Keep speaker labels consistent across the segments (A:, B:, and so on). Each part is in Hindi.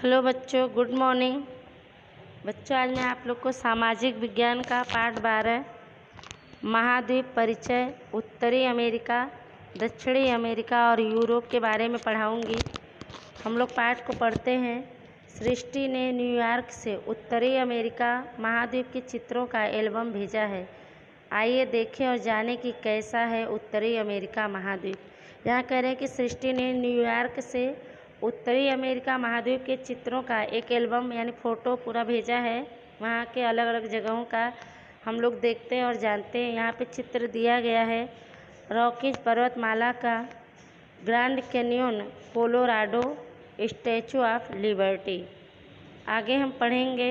A: हेलो बच्चों, गुड मॉर्निंग। बच्चों, आज मैं आप लोग को सामाजिक विज्ञान का पाठ 12 महाद्वीप परिचय, उत्तरी अमेरिका, दक्षिणी अमेरिका और यूरोप के बारे में पढ़ाऊंगी। हम लोग पाठ को पढ़ते हैं। सृष्टि ने न्यूयॉर्क से उत्तरी अमेरिका महाद्वीप के चित्रों का एल्बम भेजा है। आइए देखें और जानें कि कैसा है उत्तरी अमेरिका महाद्वीप। यहाँ कह रहे हैं कि सृष्टि ने न्यूयॉर्क से उत्तरी अमेरिका महाद्वीप के चित्रों का एक एल्बम यानी फ़ोटो पूरा भेजा है। वहाँ के अलग अलग जगहों का हम लोग देखते हैं और जानते हैं। यहाँ पे चित्र दिया गया है रॉकीज पर्वतमाला का, Grand Canyon, Colorado, Statue of Liberty. आगे हम पढ़ेंगे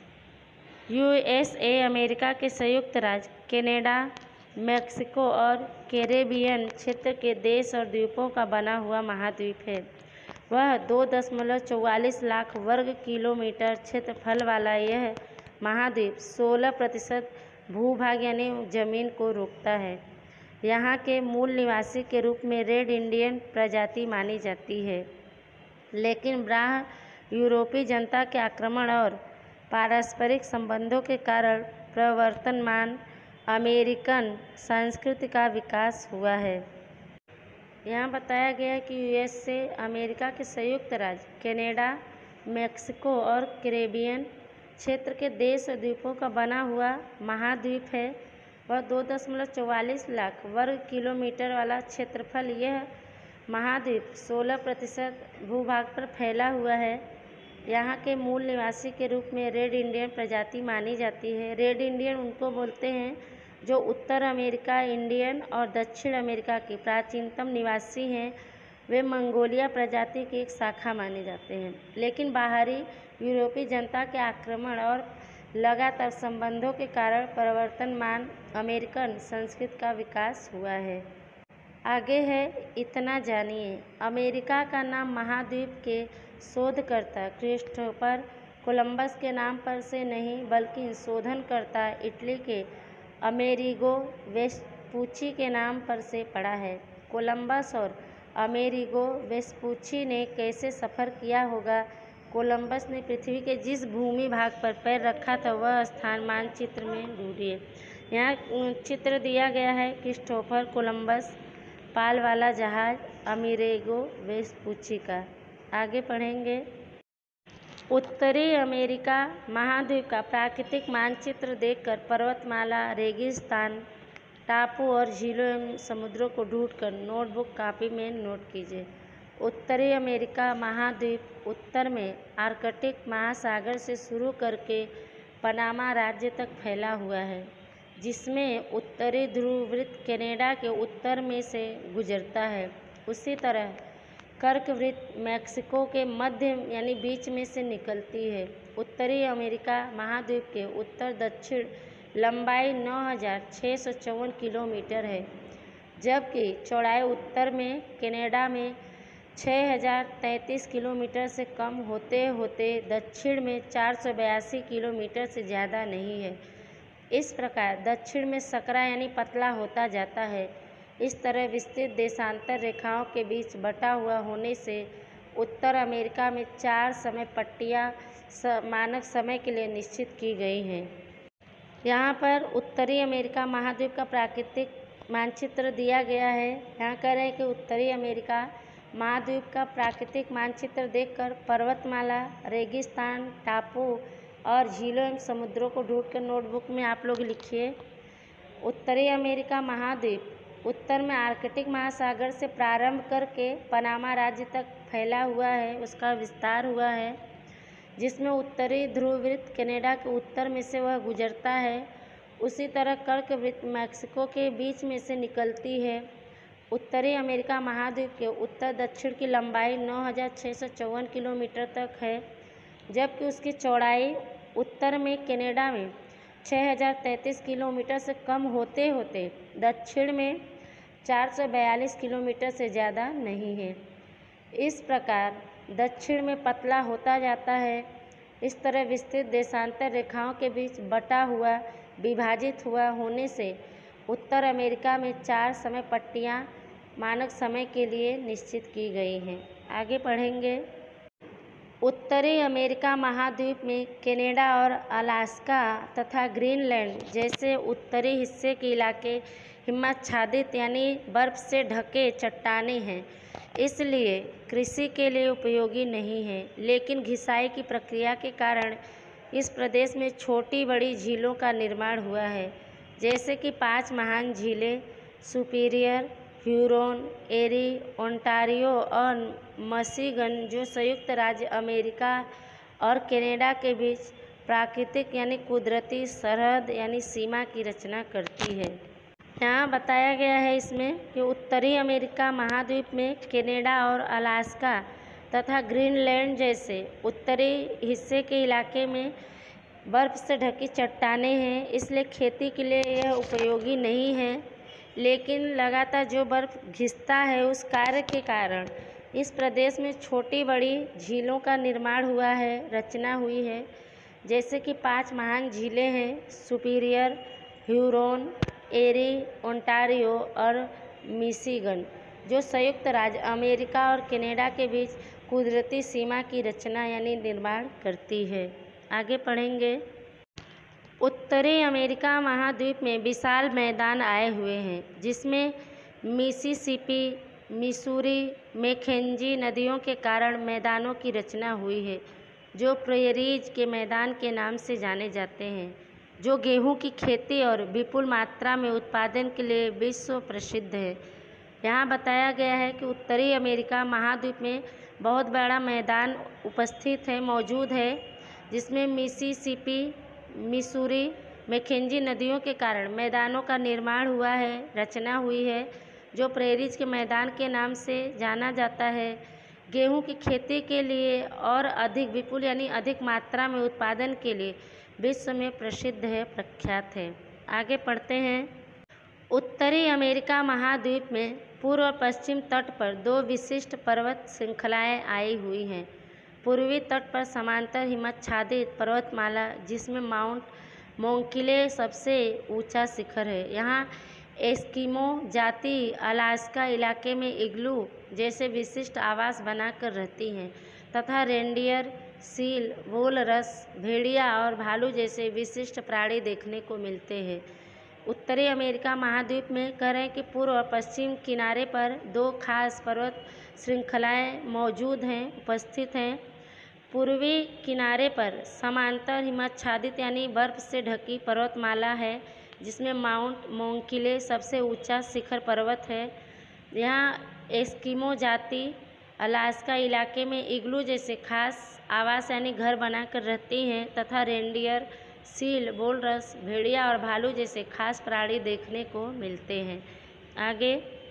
A: यूएसए अमेरिका के संयुक्त राज्य, कनाडा, मेक्सिको और कैरेबियन क्षेत्र के देश और द्वीपों का बना हुआ महाद्वीप है। वह 2.44 लाख वर्ग किलोमीटर क्षेत्रफल वाला यह महाद्वीप 16% भूभाग यानी जमीन को रोकता है। यहाँ के मूल निवासी के रूप में रेड इंडियन प्रजाति मानी जाती है, लेकिन बाह्य यूरोपीय जनता के आक्रमण और पारस्परिक संबंधों के कारण प्रवर्तमान अमेरिकन संस्कृति का विकास हुआ है। यहाँ बताया गया है कि यूएसए अमेरिका के संयुक्त राज्य, कनाडा, मेक्सिको और कैरेबियन क्षेत्र के देश और द्वीपों का बना हुआ महाद्वीप है। वह 2.44 लाख वर्ग किलोमीटर वाला क्षेत्रफल यह महाद्वीप 16% भूभाग पर फैला हुआ है। यहाँ के मूल निवासी के रूप में रेड इंडियन प्रजाति मानी जाती है। रेड इंडियन उनको बोलते हैं जो उत्तर अमेरिका, इंडियन और दक्षिण अमेरिका के प्राचीनतम निवासी हैं। वे मंगोलिया प्रजाति की एक शाखा माने जाते हैं, लेकिन बाहरी यूरोपीय जनता के आक्रमण और लगातार संबंधों के कारण प्रवर्तमान अमेरिकन संस्कृति का विकास हुआ है। आगे है इतना जानिए। अमेरिका का नाम महाद्वीप के शोधकर्ता क्रिस्टोफर कोलंबस के नाम पर से नहीं, बल्कि शोधनकर्ता इटली के अमेरिगो वेस्पुची के नाम पर से पड़ा है। कोलंबस और अमेरिगो वेस्पुची ने कैसे सफ़र किया होगा? कोलंबस ने पृथ्वी के जिस भूमि भाग पर पैर रखा था वह स्थान मानचित्र में ढूंढिए। यहाँ चित्र दिया गया है क्रिस्टोफर कोलंबस पाल वाला जहाज अमेरिगो वेस्पुची का। आगे पढ़ेंगे। उत्तरी अमेरिका महाद्वीप का प्राकृतिक मानचित्र देखकर पर्वतमाला, रेगिस्तान, टापू और झीलों एवं समुद्रों को ढूंढकर नोटबुक कॉपी में नोट कीजिए। उत्तरी अमेरिका महाद्वीप उत्तर में आर्कटिक महासागर से शुरू करके पनामा राज्य तक फैला हुआ है, जिसमें उत्तरी ध्रुव वृत्त कनाडा के उत्तर में से गुजरता है। उसी तरह कर्क वृत्त मैक्सिको के मध्य यानी बीच में से निकलती है। उत्तरी अमेरिका महाद्वीप के उत्तर दक्षिण लंबाई 9,654 किलोमीटर है, जबकि चौड़ाई उत्तर में कनाडा में 6,033 किलोमीटर से कम होते होते दक्षिण में 482 किलोमीटर से ज़्यादा नहीं है। इस प्रकार दक्षिण में सकरा यानी पतला होता जाता है। इस तरह विस्तृत देशांतर रेखाओं के बीच बटा हुआ होने से उत्तर अमेरिका में 4 समय पट्टियाँ मानक समय के लिए निश्चित की गई हैं। यहाँ पर उत्तरी अमेरिका महाद्वीप का प्राकृतिक मानचित्र दिया गया है। यहाँ कह रहे हैं कि उत्तरी अमेरिका महाद्वीप का प्राकृतिक मानचित्र देखकर पर्वतमाला, रेगिस्तान, टापू और झीलों एवं समुद्रों को ढूंढकर नोटबुक में आप लोग लिखिए। उत्तरी अमेरिका महाद्वीप उत्तर में आर्कटिक महासागर से प्रारंभ करके पनामा राज्य तक फैला हुआ है, उसका विस्तार हुआ है, जिसमें उत्तरी ध्रुव वृत्त कनाडा के उत्तर में से वह गुजरता है। उसी तरह कर्क वृत्त मैक्सिको के बीच में से निकलती है। उत्तरी अमेरिका महाद्वीप के उत्तर दक्षिण की लंबाई 9,654 किलोमीटर तक है, जबकि उसकी चौड़ाई उत्तर में कनाडा में 6,033 किलोमीटर से कम होते होते दक्षिण में 442 किलोमीटर से ज़्यादा नहीं है। इस प्रकार दक्षिण में पतला होता जाता है। इस तरह विस्तृत देशांतर रेखाओं के बीच बटा हुआ, विभाजित हुआ होने से उत्तर अमेरिका में 4 समय पट्टियाँ मानक समय के लिए निश्चित की गई हैं। आगे पढ़ेंगे। उत्तरी अमेरिका महाद्वीप में कनाडा और अलास्का तथा ग्रीनलैंड जैसे उत्तरी हिस्से के इलाके हिमाच्छादित यानी बर्फ से ढके चट्टानें हैं, इसलिए कृषि के लिए उपयोगी नहीं है। लेकिन घिसाई की प्रक्रिया के कारण इस प्रदेश में छोटी बड़ी झीलों का निर्माण हुआ है, जैसे कि 5 महान झीलें सुपीरियर, ह्यूरोन, एरी, ओंटारियो और मिशिगन, जो संयुक्त राज्य अमेरिका और कनाडा के बीच प्राकृतिक यानी कुदरती सरहद यानी सीमा की रचना करती है। यहाँ बताया गया है इसमें कि उत्तरी अमेरिका महाद्वीप में कनाडा और अलास्का तथा ग्रीनलैंड जैसे उत्तरी हिस्से के इलाके में बर्फ से ढकी चट्टानें हैं, इसलिए खेती के लिए यह उपयोगी नहीं है। लेकिन लगातार जो बर्फ घिसता है उस कार्य के कारण इस प्रदेश में छोटी बड़ी झीलों का निर्माण हुआ है, रचना हुई है, जैसे कि 5 महान झीलें हैं सुपीरियर, ह्यूरोन, एरी, ओंटारियो और मिशिगन, जो संयुक्त राज्य अमेरिका और कनाडा के बीच कुदरती सीमा की रचना यानी निर्माण करती है। आगे पढ़ेंगे। उत्तरी अमेरिका महाद्वीप में विशाल मैदान आए हुए हैं, जिसमें मिसिसिपी, मिसूरी, मैकेंजी नदियों के कारण मैदानों की रचना हुई है, जो प्रेरीज के मैदान के नाम से जाने जाते हैं, जो गेहूं की खेती और विपुल मात्रा में उत्पादन के लिए विश्व प्रसिद्ध है। यहाँ बताया गया है कि उत्तरी अमेरिका महाद्वीप में बहुत बड़ा मैदान उपस्थित है, मौजूद है, जिसमें मिसिसिपी, मिसूरी, मैकेंजी नदियों के कारण मैदानों का निर्माण हुआ है, रचना हुई है, जो प्रेरीज के मैदान के नाम से जाना जाता है। गेहूं की खेती के लिए और अधिक विपुल यानी अधिक मात्रा में उत्पादन के लिए विश्व में प्रसिद्ध है, प्रख्यात है। आगे पढ़ते हैं। उत्तरी अमेरिका महाद्वीप में पूर्व और पश्चिम तट पर 2 विशिष्ट पर्वत श्रृंखलाएं आई हुई हैं। पूर्वी तट पर समांतर हिमाच्छादित पर्वतमाला, जिसमें माउंट मोंकिले सबसे ऊंचा शिखर है। यहाँ एस्किमो जाति अलास्का इलाके में इग्लू जैसे विशिष्ट आवास बनाकर रहती हैं तथा रेंडियर, सील, वोलरस, भेड़िया और भालू जैसे विशिष्ट प्राणी देखने को मिलते हैं। उत्तरी अमेरिका महाद्वीप में कह रहे हैं कि पूर्व और पश्चिम किनारे पर 2 खास पर्वत श्रृंखलाएं मौजूद हैं, उपस्थित हैं। पूर्वी किनारे पर समांतर हिमाच्छादित यानी बर्फ से ढकी पर्वतमाला है, जिसमें माउंट मोंकिले सबसे ऊंचा शिखर पर्वत है। यहाँ एस्किमो जाति अलास्का इलाके में इग्लू जैसे खास आवास यानी घर बनाकर रहती हैं तथा रेंडियर, सील, वोलरस, भेड़िया और भालू जैसे खास प्राणी देखने को मिलते हैं। आगे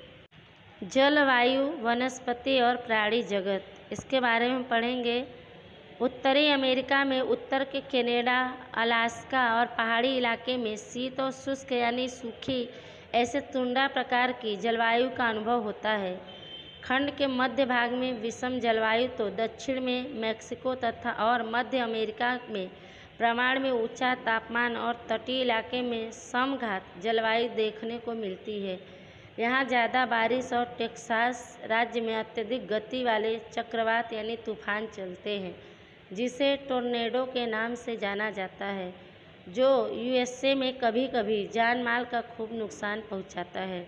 A: जलवायु, वनस्पति और प्राणी जगत, इसके बारे में पढ़ेंगे। उत्तरी अमेरिका में उत्तर के कनाडा, अलास्का और पहाड़ी इलाके में शीत और शुष्क यानी सूखी ऐसे तुंड्रा प्रकार की जलवायु का अनुभव होता है। खंड के मध्य भाग में विषम जलवायु तो दक्षिण में मैक्सिको तथा और मध्य अमेरिका में प्रमाण में ऊंचा तापमान और तटीय इलाके में समघात जलवायु देखने को मिलती है। यहाँ ज़्यादा बारिश और टेक्सास राज्य में अत्यधिक गति वाले चक्रवात यानी तूफान चलते हैं, जिसे टोर्नेडो के नाम से जाना जाता है, जो यूएसए में कभी कभी जान माल का खूब नुकसान पहुंचाता है।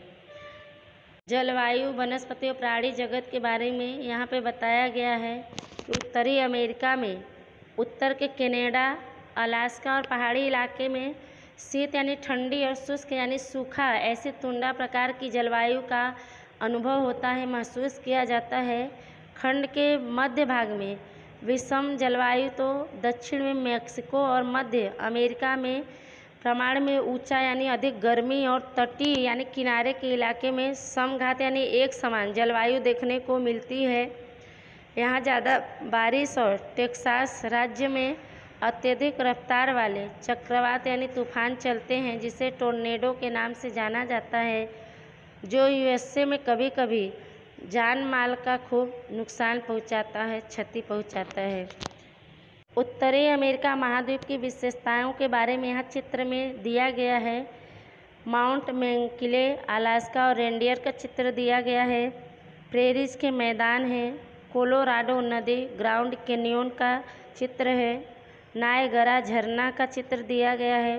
A: जलवायु, वनस्पति और प्राणी जगत के बारे में यहाँ पे बताया गया है कि उत्तरी अमेरिका में उत्तर के कनाडा, अलास्का और पहाड़ी इलाके में शीत यानी ठंडी और शुष्क यानी सूखा ऐसे तुंड्रा प्रकार की जलवायु का अनुभव होता है, महसूस किया जाता है। खंड के मध्य भाग में विषम जलवायु तो दक्षिण में मैक्सिको और मध्य अमेरिका में प्रमाण में ऊंचा यानी अधिक गर्मी और तटीय यानी किनारे के इलाके में समघात यानी एक समान जलवायु देखने को मिलती है। यहाँ ज़्यादा बारिश और टेक्सास राज्य में अत्यधिक रफ्तार वाले चक्रवात यानी तूफान चलते हैं, जिसे टोर्नेडो के नाम से जाना जाता है, जो यूएसए में कभी कभी जान माल का खूब नुकसान पहुंचाता है, क्षति पहुंचाता है। उत्तरी अमेरिका महाद्वीप की विशेषताओं के बारे में यहाँ चित्र में दिया गया है। माउंट मैकिंले, अलास्का और रेंडियर का चित्र दिया गया है। प्रेरीज के मैदान हैं, कोलोराडो नदी ग्राउंड कैनियोन का चित्र है। नायगरा झरना का चित्र दिया गया है।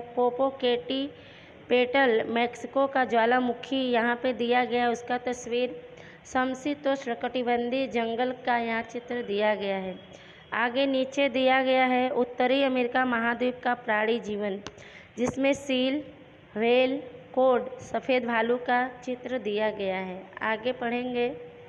A: पोपोकेटीपेटल मैक्सिको का ज्वालामुखी यहाँ पे दिया गया है, उसका तस्वीर। समशीतोष्णकटिबंधीय जंगल का यहाँ चित्र दिया गया है। आगे नीचे दिया गया है उत्तरी अमेरिका महाद्वीप का प्राणी जीवन, जिसमें सील, व्हेल, कोड, सफ़ेद भालू का चित्र दिया गया है। आगे पढ़ेंगे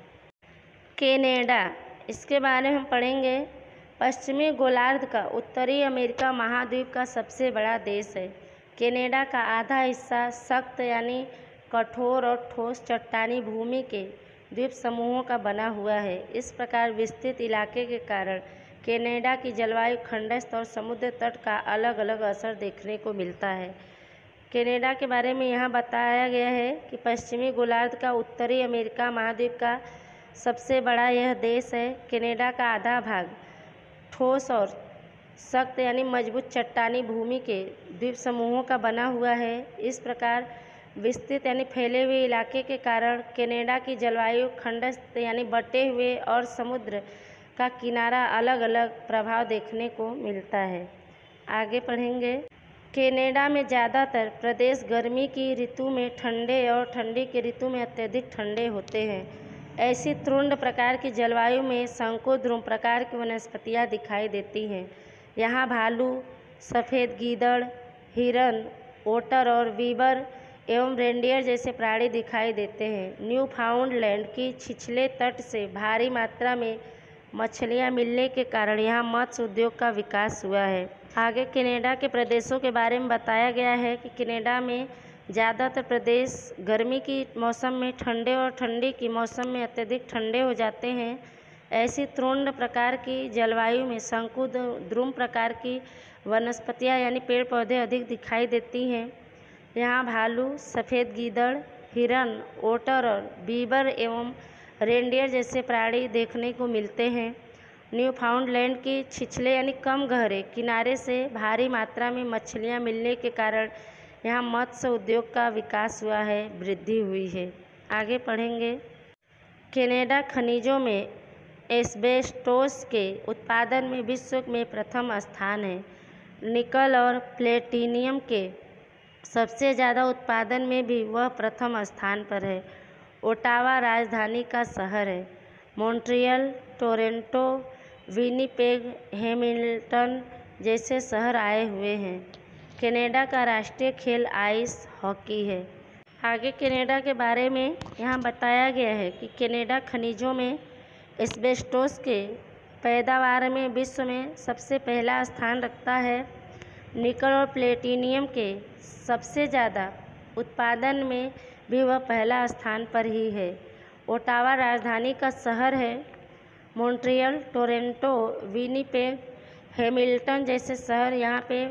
A: कनाडा, इसके बारे में हम पढ़ेंगे। पश्चिमी गोलार्ध का उत्तरी अमेरिका महाद्वीप का सबसे बड़ा देश है। कनाडा का आधा हिस्सा सख्त यानी कठोर और ठोस चट्टानी भूमि के द्वीप समूहों का बना हुआ है। इस प्रकार विस्तृत इलाके के कारण कनाडा की जलवायु खंडस्थ और समुद्र तट का अलग अलग असर देखने को मिलता है। कनाडा के बारे में यहाँ बताया गया है कि पश्चिमी गोलार्ध का उत्तरी अमेरिका महाद्वीप का सबसे बड़ा यह देश है। कनाडा का आधा भाग ठोस और सख्त यानी मजबूत चट्टानी भूमि के द्वीप समूहों का बना हुआ है। इस प्रकार विस्तृत यानी फैले हुए इलाके के कारण कनाडा की जलवायु खंडस्थ यानी बटे हुए और समुद्र का किनारा अलग अलग प्रभाव देखने को मिलता है। आगे पढ़ेंगे। कनाडा में ज़्यादातर प्रदेश गर्मी की ऋतु में ठंडे और ठंडी की ऋतु में अत्यधिक ठंडे होते हैं। ऐसी तृण प्रकार की जलवायु में शंकुद्रुम प्रकार की वनस्पतियाँ दिखाई देती हैं। यहाँ भालू, सफ़ेद गीदड़, हिरन, ओटर और बीबर एवं रेंडियर जैसे प्राणी दिखाई देते हैं। न्यूफाउंडलैंड की छिछले तट से भारी मात्रा में मछलियाँ मिलने के कारण यहाँ मत्स्य उद्योग का विकास हुआ है। आगे कनाडा के प्रदेशों के बारे में बताया गया है कि कनाडा में ज़्यादातर प्रदेश गर्मी की मौसम में ठंडे और ठंडी की मौसम में अत्यधिक ठंडे हो जाते हैं। ऐसी तृण प्रकार की जलवायु में शंकुद्रुम प्रकार की वनस्पतियाँ यानी पेड़ पौधे अधिक दिखाई देती हैं। यहाँ भालू, सफ़ेद गीदड़, हिरन, ओटर और बीबर एवं रेंडियर जैसे प्राणी देखने को मिलते हैं। न्यूफाउंडलैंड की छिछले यानी कम गहरे किनारे से भारी मात्रा में मछलियाँ मिलने के कारण यहाँ मत्स्य उद्योग का विकास हुआ है, वृद्धि हुई है। आगे पढ़ेंगे। कनाडा खनिजों में एस्बेस्टोस के उत्पादन में विश्व में प्रथम स्थान है। निकल और प्लेटिनियम के सबसे ज़्यादा उत्पादन में भी वह प्रथम स्थान पर है। ओटावा राजधानी का शहर है। मॉन्ट्रियल, टोरंटो, विनिपेग, हैमिल्टन जैसे शहर आए हुए हैं। कनाडा का राष्ट्रीय खेल आइस हॉकी है। आगे कनाडा के बारे में यहाँ बताया गया है कि कनाडा खनिजों में एस्बेस्टोस के पैदावार में विश्व में सबसे पहला स्थान रखता है। निकल और प्लेटिनियम के सबसे ज़्यादा उत्पादन में भी वह पहला स्थान पर ही है। ओटावा राजधानी का शहर है। मॉन्ट्रियल, टोरंटो, विनिपेग, हैमिल्टन जैसे शहर यहाँ पे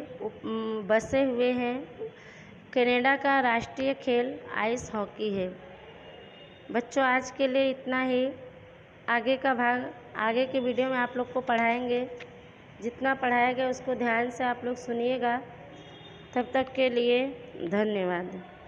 A: बसे हुए हैं। कनाडा का राष्ट्रीय खेल आइस हॉकी है। बच्चों, आज के लिए इतना ही। आगे का भाग आगे के वीडियो में आप लोग को पढ़ाएंगे। जितना पढ़ाया गया उसको ध्यान से आप लोग सुनिएगा। तब तक के लिए धन्यवाद।